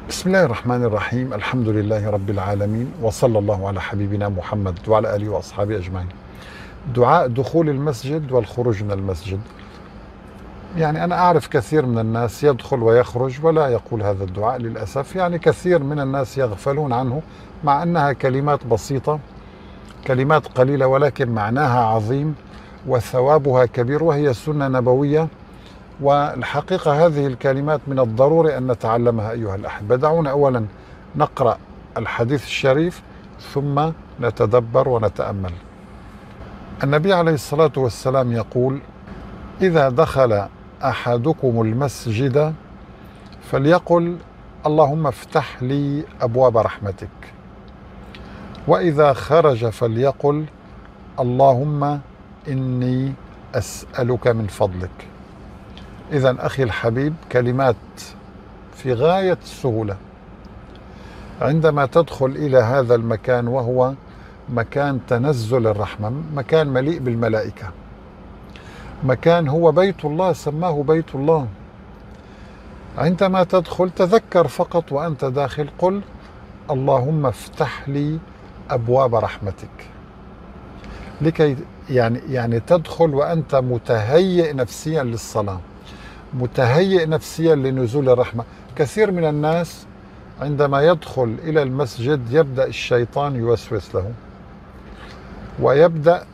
بسم الله الرحمن الرحيم. الحمد لله رب العالمين، وصلى الله على حبيبنا محمد وعلى آله وأصحابه أجمعين. دعاء دخول المسجد والخروج من المسجد. يعني أنا أعرف كثير من الناس يدخل ويخرج ولا يقول هذا الدعاء للأسف. يعني كثير من الناس يغفلون عنه، مع أنها كلمات بسيطة، كلمات قليلة، ولكن معناها عظيم وثوابها كبير، وهي سنة نبوية. والحقيقة هذه الكلمات من الضروري أن نتعلمها أيها الأحبة. دعونا أولا نقرأ الحديث الشريف ثم نتدبر ونتأمل. النبي عليه الصلاة والسلام يقول: إذا دخل أحدكم المسجد فليقل اللهم افتح لي أبواب رحمتك، وإذا خرج فليقل اللهم إني أسألك من فضلك. إذن أخي الحبيب، كلمات في غاية السهولة. عندما تدخل إلى هذا المكان، وهو مكان تنزل الرحمة، مكان مليء بالملائكة، مكان هو بيت الله، سماه بيت الله. عندما تدخل تذكر فقط وأنت داخل، قل اللهم افتح لي أبواب رحمتك، لكي يعني تدخل وأنت متهيئ نفسيا للصلاة، متهيئ نفسيا لنزول الرحمة. كثير من الناس عندما يدخل إلى المسجد يبدأ الشيطان يوسوس له، ويبدأ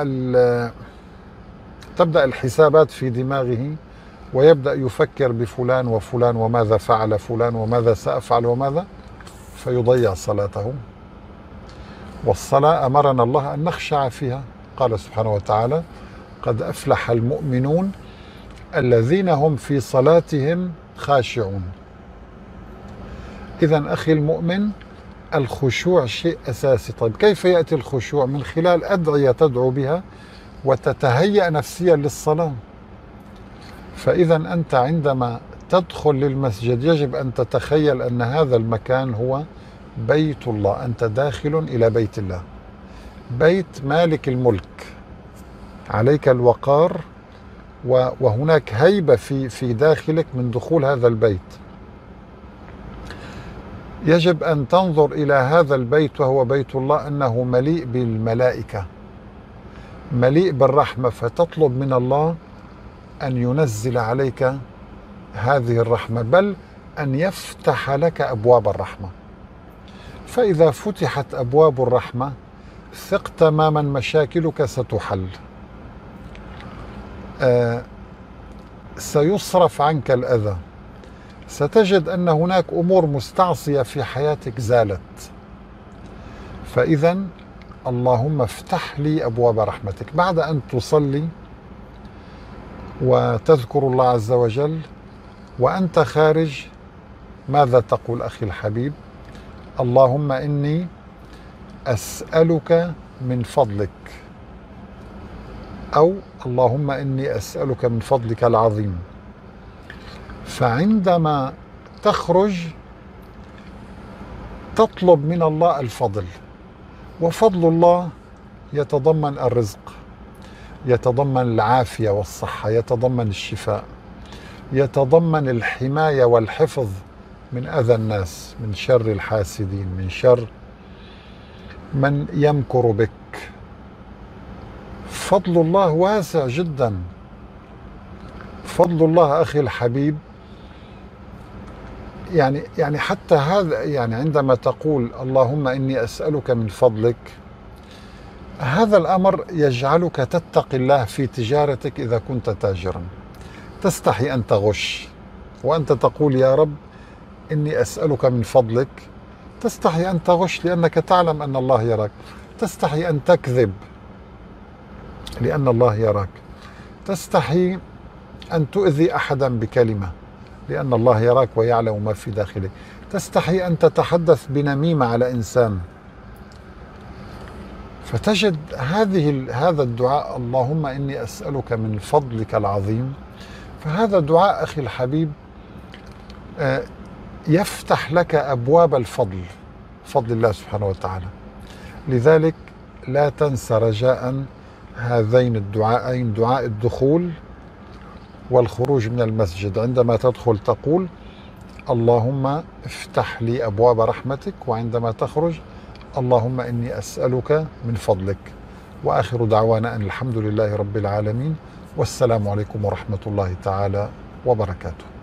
تبدأ الحسابات في دماغه، ويبدأ يفكر بفلان وفلان وماذا فعل فلان وماذا سأفعل وماذا، فيضيع صلاته. والصلاة أمرنا الله أن نخشع فيها. قال سبحانه وتعالى: قد أفلح المؤمنون الذين هم في صلاتهم خاشعون. إذن أخي المؤمن، الخشوع شيء أساسي. طيب كيف يأتي الخشوع؟ من خلال أدعية تدعو بها وتتهيأ نفسيا للصلاة. فإذا أنت عندما تدخل للمسجد يجب أن تتخيل أن هذا المكان هو بيت الله، أنت داخل إلى بيت الله، بيت مالك الملك. عليك الوقار، وهناك هيبة في داخلك من دخول هذا البيت. يجب أن تنظر إلى هذا البيت وهو بيت الله أنه مليء بالملائكة، مليء بالرحمة، فتطلب من الله أن ينزل عليك هذه الرحمة، بل أن يفتح لك أبواب الرحمة. فإذا فتحت أبواب الرحمة ثق تماما مشاكلك ستحل، سيصرف عنك الأذى، ستجد أن هناك أمور مستعصية في حياتك زالت. فإذا اللهم افتح لي أبواب رحمتك. بعد أن تصلي وتذكر الله عز وجل وأنت خارج، ماذا تقول أخي الحبيب؟ اللهم إني أسألك من فضلك، أو اللهم إني أسألك من فضلك العظيم. فعندما تخرج تطلب من الله الفضل، وفضل الله يتضمن الرزق، يتضمن العافية والصحة، يتضمن الشفاء، يتضمن الحماية والحفظ من أذى الناس، من شر الحاسدين، من شر من يمكر بك. فضل الله واسع جدا. فضل الله أخي الحبيب، يعني حتى هذا، يعني عندما تقول اللهم إني أسألك من فضلك، هذا الأمر يجعلك تتقي الله في تجارتك. إذا كنت تاجرا تستحي أن تغش، وأنت تقول يا رب إني أسألك من فضلك، تستحي أن تغش لأنك تعلم أن الله يراك، تستحي أن تكذب لأن الله يراك، تستحي أن تؤذي أحدا بكلمة لأن الله يراك ويعلم ما في داخلك، تستحي أن تتحدث بنميمة على إنسان. فتجد هذا الدعاء اللهم إني أسألك من فضلك العظيم، فهذا دعاء أخي الحبيب يفتح لك أبواب الفضل، فضل الله سبحانه وتعالى. لذلك لا تنسى رجاء هذين الدعاءين، دعاء الدخول والخروج من المسجد. عندما تدخل تقول اللهم افتح لي أبواب رحمتك، وعندما تخرج اللهم إني أسألك من فضلك. وآخر دعوانا أن الحمد لله رب العالمين، والسلام عليكم ورحمة الله تعالى وبركاته.